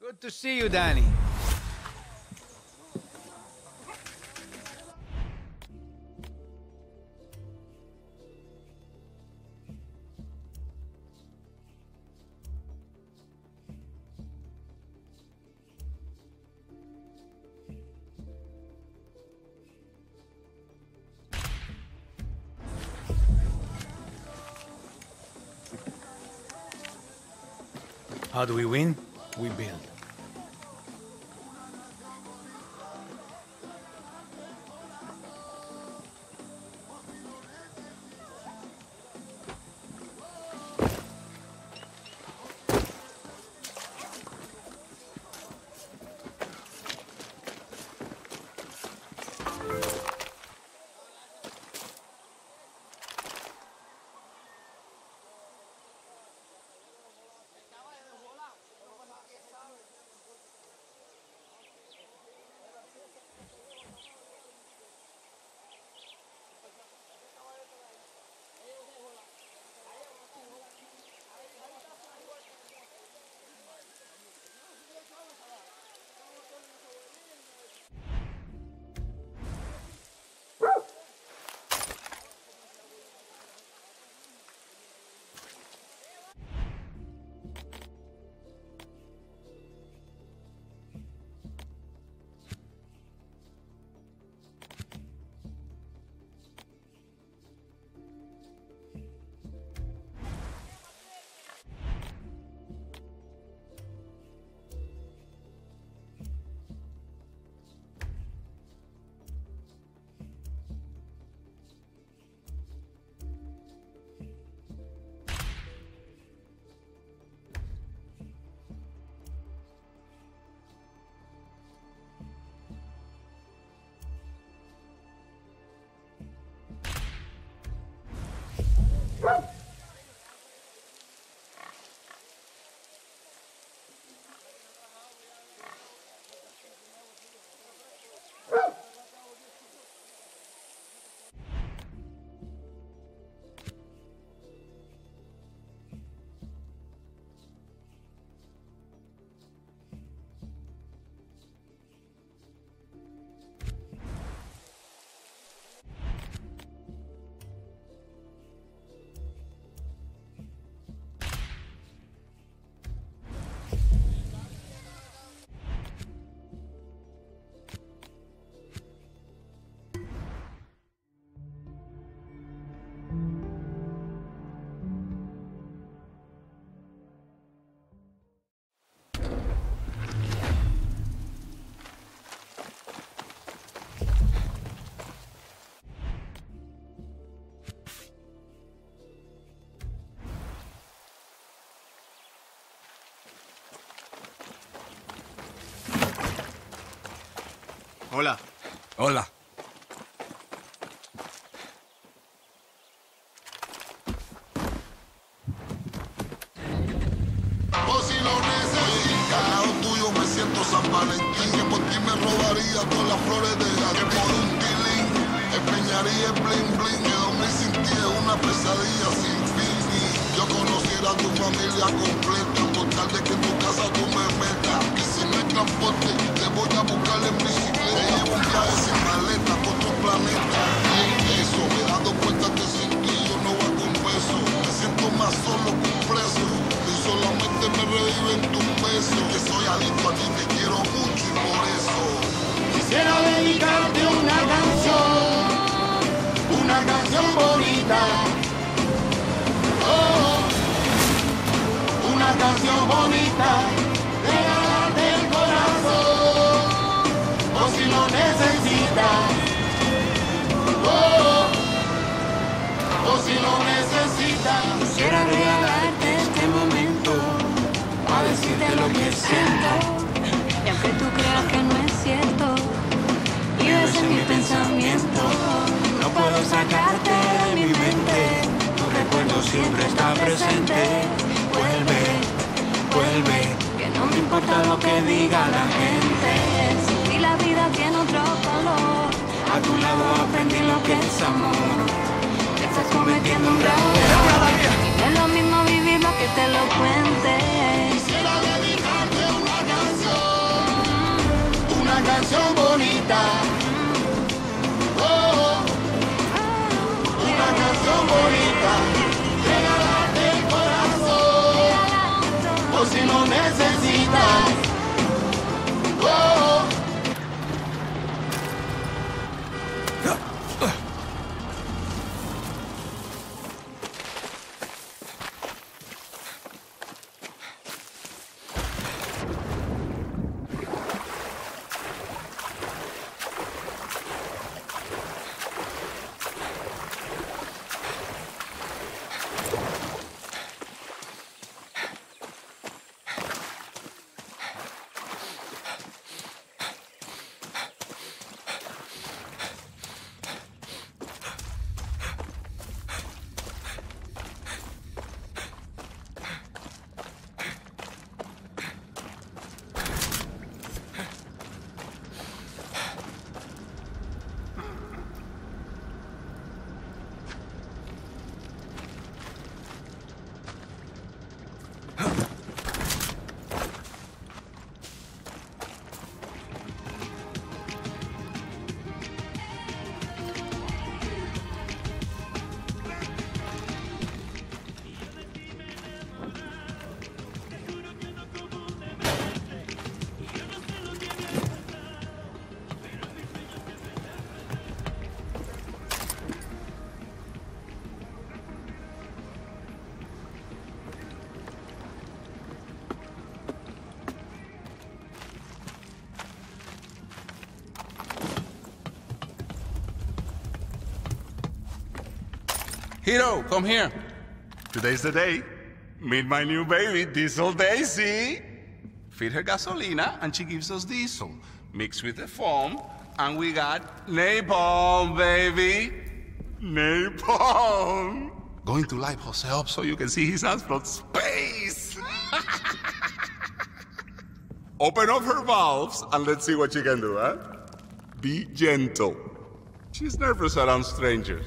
Good to see you, Danny. How do we win? We build. Hola. Hola. O si lo necesitas, al lado tuyo me siento San Valentín, que por ti me robaría todas las flores de jardín. Que por un tilín empeñaría el bling bling, que dormir sin ti es una pesadilla sin fin. Y yo conociera a tu familia completa, por tal de que en tu casa tú me metas. Y si me transporte, te voy a buscar en bicicleta. Te llevo un viaje sin maleta por otro planeta. Y eso, me he dado cuenta que sin ti yo no hago un beso. Me siento más solo que un preso. Y solamente me reviven tus besos. Que soy adicto a ti, te quiero mucho y por eso quisiera dedicarte una canción bonita. Oh, una canción bonita. Regálate el corazón, o si lo necesitas. Oh, o si lo necesitas. Quisiera regalarte este momento, a decirte lo que siento, y aunque tú creas que no es cierto, y ese es mi pensamiento, no puedo sacarte de mi mente, tu recuerdo siempre está presente. Vuelve, vuelve, que no me importa lo que diga la gente, si la vida tiene otro color, a tu lado aprendí lo que es amor. Estás cometiendo un grave error, y no es lo mismo vivirlo que te lo cuente. quisiera dedicarte una canción. Hiro, come here. Today's the day. Meet my new baby, Diesel Daisy. Feed her gasolina, and she gives us diesel. Mixed with the foam, and we got napalm, baby. Napalm. Going to light Jose up so you can see his ass from space. Open up her valves, and let's see what she can do, huh? Be gentle. She's nervous around strangers.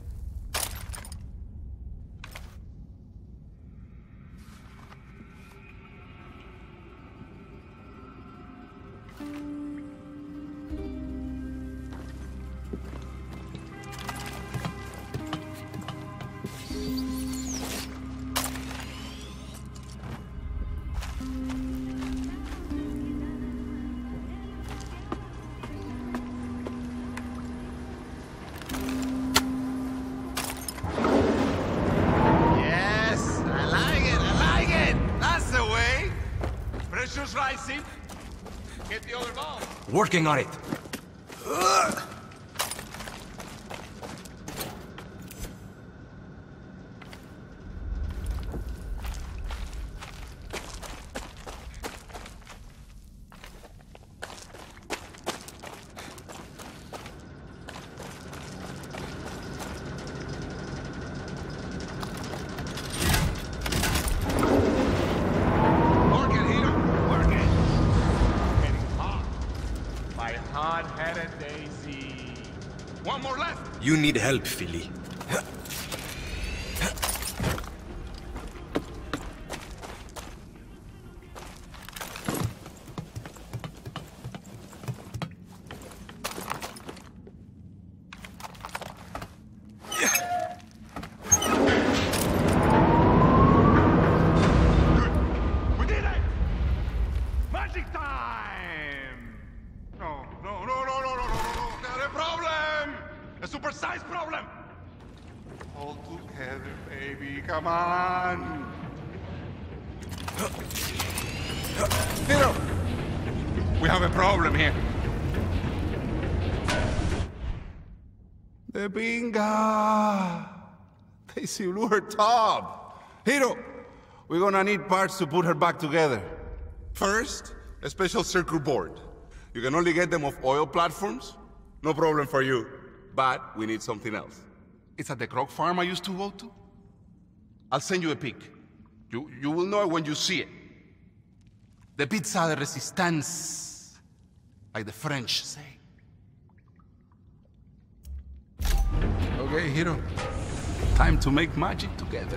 Pressure's rising. Get the other ball. Working on it. Hot-headed Daisy. One more left. You need help, Philly. A super-sized problem! Hold together, baby. Come on! Hiro! We have a problem here. The binga! Daisy blew her top. Hiro! We're gonna need parts to put her back together. First, a special circuit board. You can only get them off oil platforms. No problem for you. But we need something else. It's at the croc farm I used to go to. I'll send you a pic. You will know it when you see it. The pizza de resistance, like the French say. Okay, Hiro. Time to make magic together.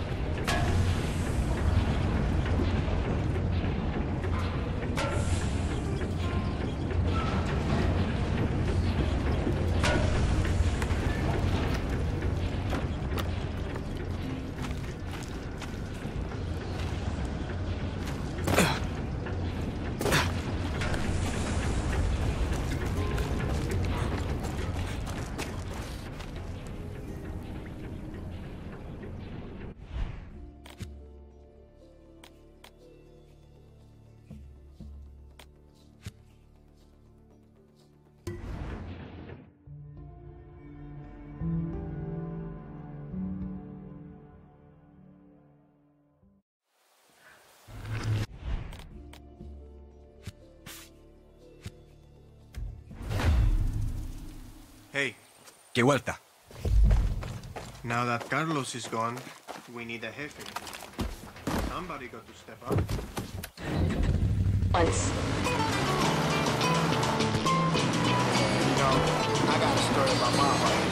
Hey. ¿Qué vuelta? Now that Carlos is gone, we need a jefe. Somebody got to step up. Once. You know, I got a story about my wife.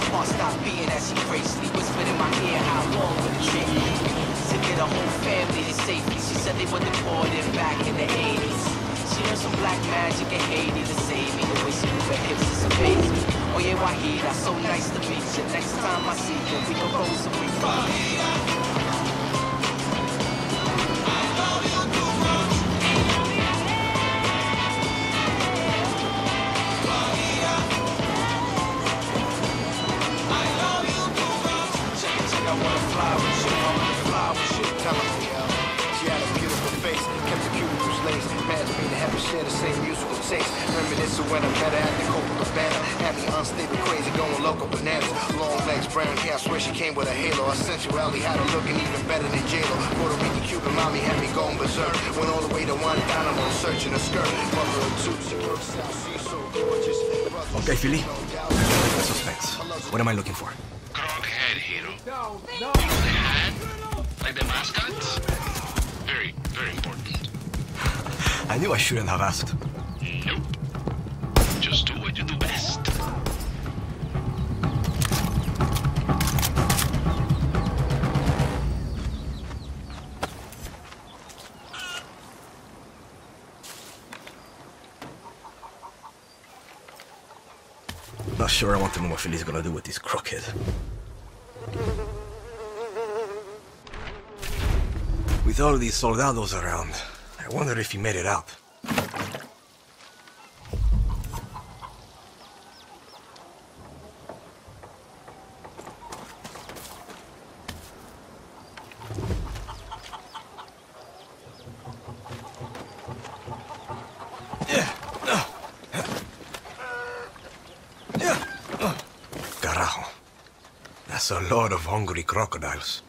Stop being as she gracefully whispered in my ear how long would it take to get a whole family safety. She said they were deported back in the 80s. She learned some black magic in Haiti to save me. The way she move her hips is amazing. Oye, Wahida, so nice to meet you. Next time I see you, we can roll some refunds. Share the same musical taste. Reminiscing when I met her at the Copacabana. Had me unstable, crazy, going local bananas. Long legs, brown hair, I swear she came with a halo. Her sensuality had her looking even better than J-Lo. Puerto Rican Cuban mommy had me going berserk. Went all the way to Guantanamo, searching her skirt. Mother of two, she works out, she's so gorgeous. Okay, Philly. The suspense. What am I looking for? Crockhead, Hero. No. You know the hat? Like the mascot? Very, very important. I knew I shouldn't have asked. Nope. Just do what you do best. Not sure I want to know what Philly's gonna do with this crookhead. With all these soldados around, I wonder if he made it out. Carajo. That's a lot of hungry crocodiles.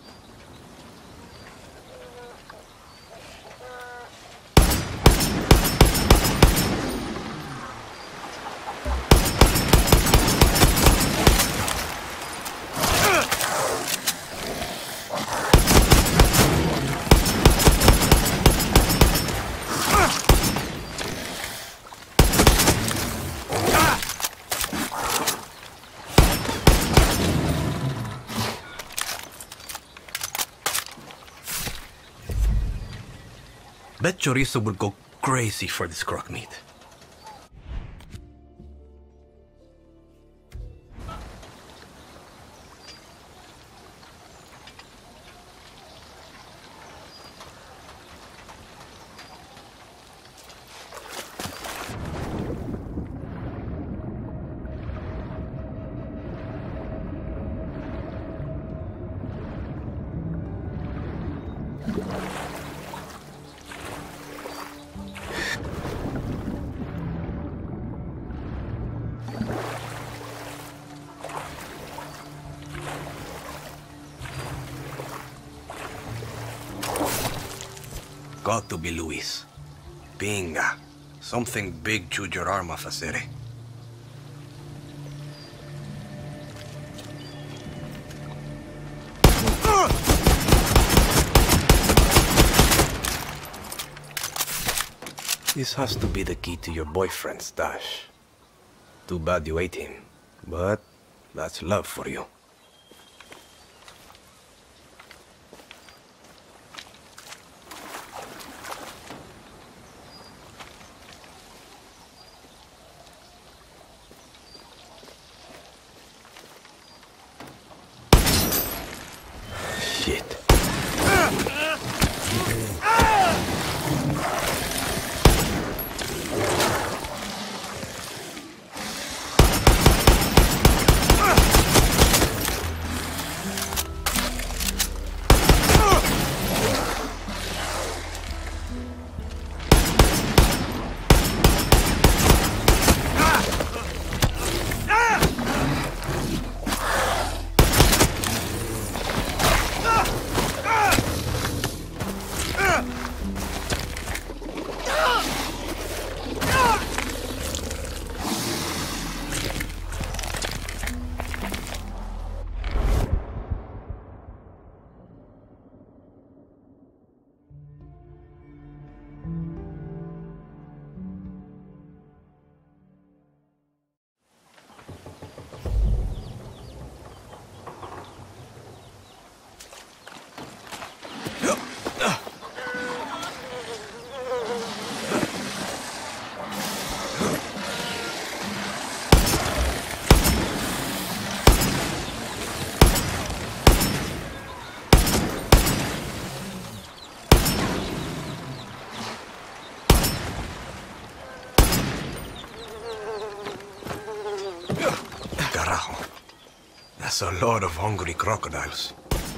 Bet Chorizo would go crazy for this croc meat. Got to be Luis. Pinga. Something big chewed your arm off, Acere. This has to be the key to your boyfriend's stash. Too bad you ate him, but that's love for you. Shit. That's a lot of hungry crocodiles.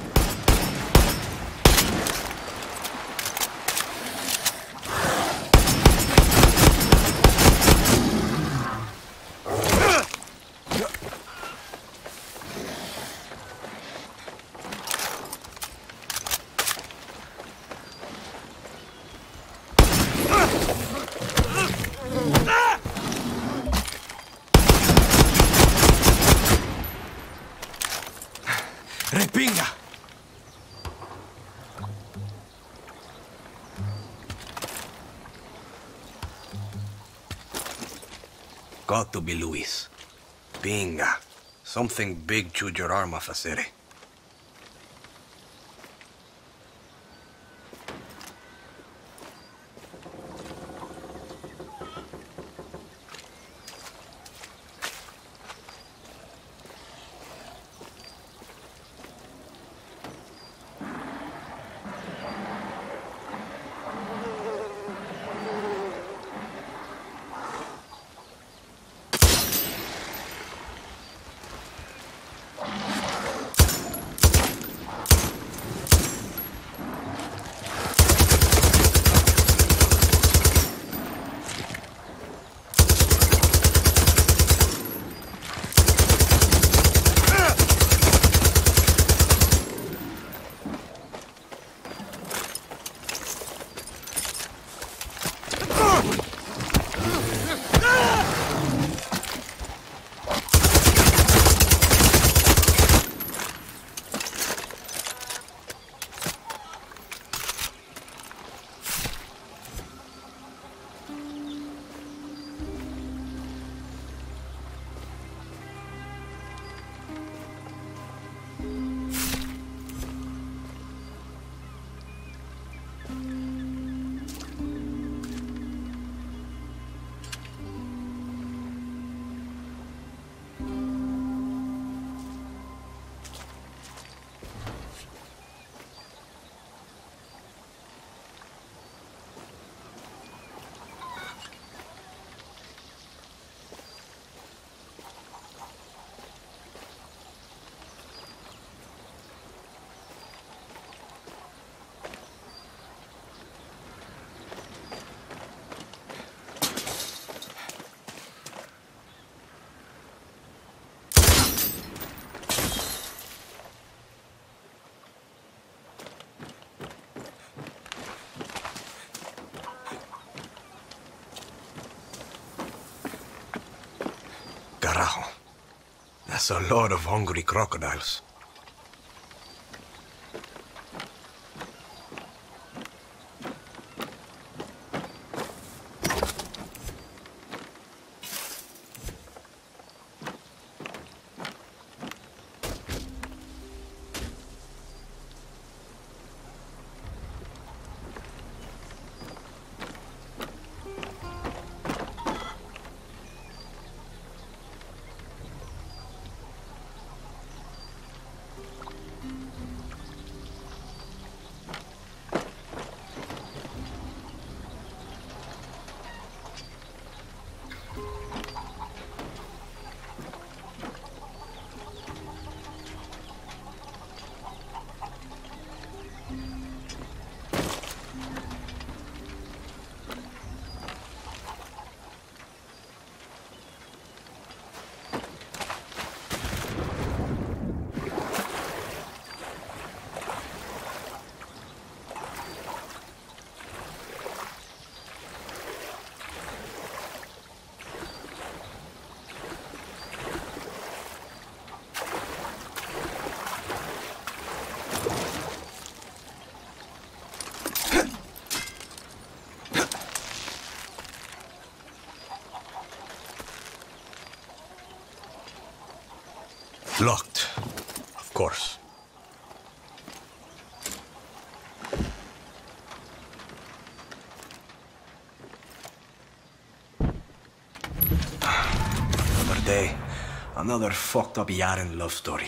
¡Repinga! Got to be Luis. Pinga. Something big chewed your arm off, Acere. Carajo. That's a lot of hungry crocodiles. Locked, of course. Another day, another fucked up Yaren love story.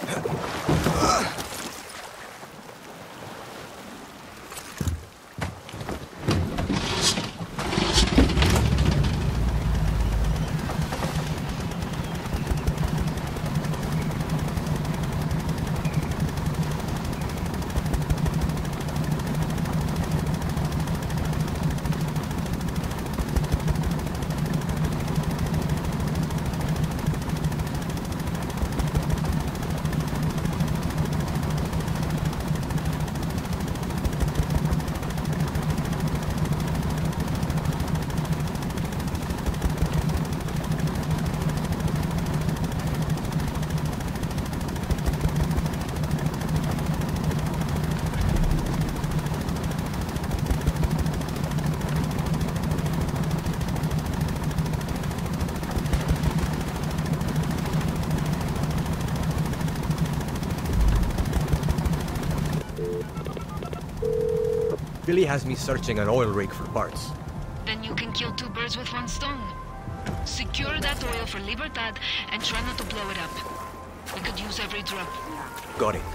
Billy has me searching an oil rig for parts. Then you can kill two birds with one stone. Secure that oil for Libertad and try not to blow it up. We could use every drop. Got it.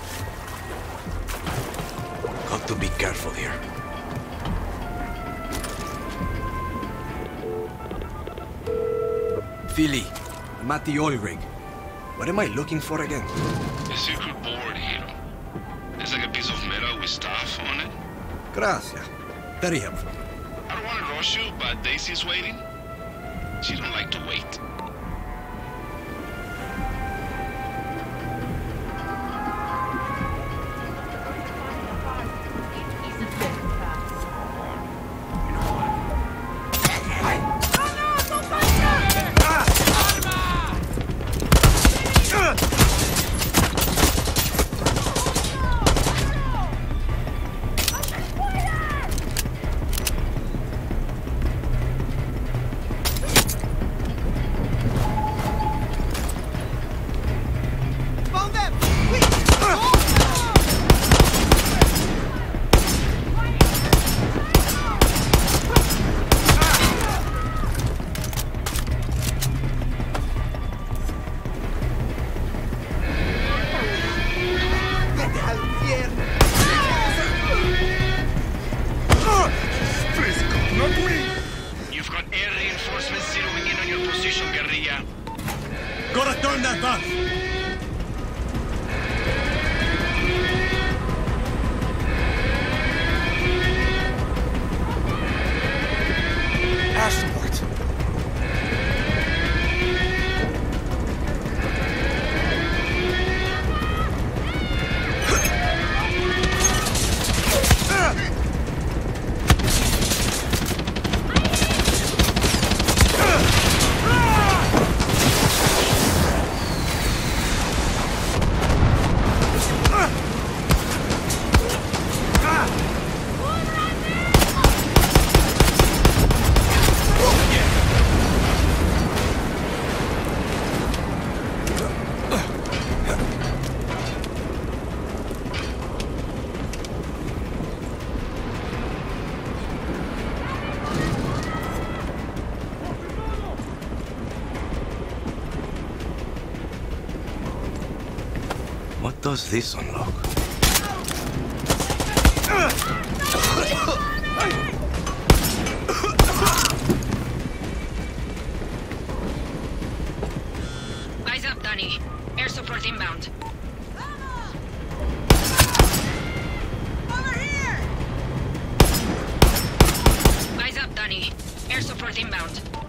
Got to be careful here. Philly, I'm at the oil rig. What am I looking for again? A secret board, Hero. There's like a piece of metal with stuff on it. Gracias. Very helpful. I don't want to rush you, but Daisy's waiting. She don't like to wait. You've got air reinforcements zeroing in on your position, guerrilla. Gotta turn that back! Passport. What does this unlock? Eyes up, Danny. Air support inbound. Over here! Eyes up, Danny. Air support inbound.